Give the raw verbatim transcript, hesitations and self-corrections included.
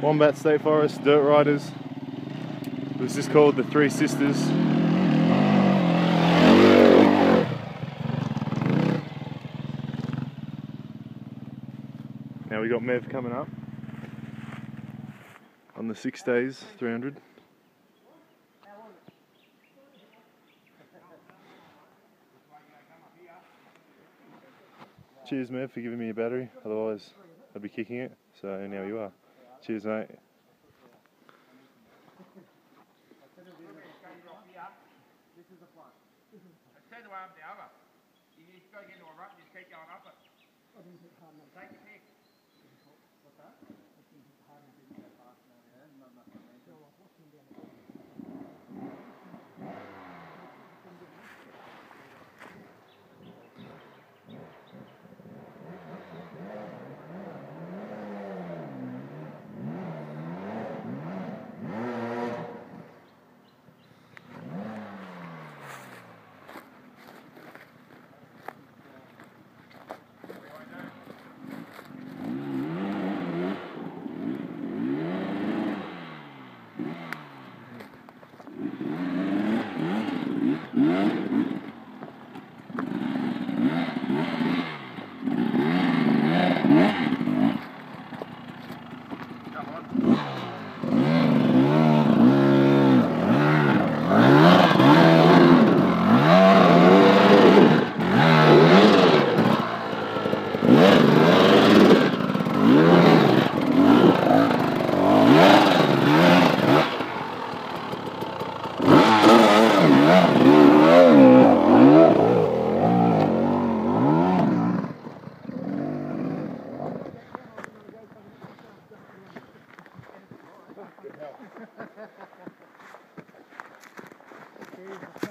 Wombat State Forest, Dirtriderz. It was just called the Three Sisters. Now we got Mev coming up on the six days, three hundred. Cheers Mev for giving me a battery, otherwise I'd be kicking it, so now you are. Cheers mate. This is the front. Turn the way up the other. You just go get into a rut and just keep going up it. Take your pick. What's that? I think it's hard to do that fast now, yeah? Not enough